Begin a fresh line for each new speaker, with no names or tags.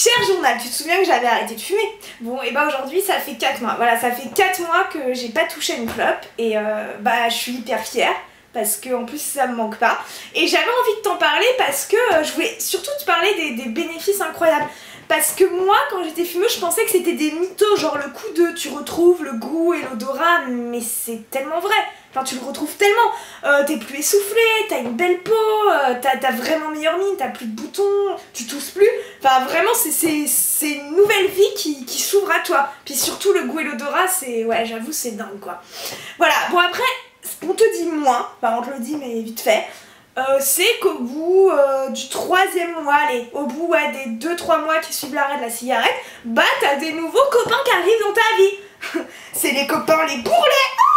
Cher journal, tu te souviens que j'avais arrêté de fumer? Bon, et bah aujourd'hui ça fait 4 mois. Voilà, ça fait 4 mois que j'ai pas touché une clope et bah je suis hyper fière parce que en plus ça me manque pas. Et j'avais envie de t'en parler parce que je voulais surtout te parler des bénéfices incroyables. Parce que moi, quand j'étais fumeuse, je pensais que c'était des mythos, genre le coup de tu retrouves le goût et l'odorat, mais c'est tellement vrai. Enfin, tu le retrouves tellement. T'es plus essoufflé, t'as une belle peau, t'as vraiment meilleure mine, t'as plus de boutons, tu tousses plus. Enfin, vraiment, c'est une nouvelle vie qui s'ouvre à toi. Puis surtout, le goût et l'odorat, c'est... Ouais, j'avoue, c'est dingue, quoi. Voilà, bon après, on te dit moins, enfin on te le dit, mais vite fait. C'est qu'au bout du 3e mois, allez, au bout des 2-3 mois qui suivent l'arrêt de la cigarette, bah t'as des nouveaux copains qui arrivent dans ta vie. C'est les copains les bourrelets.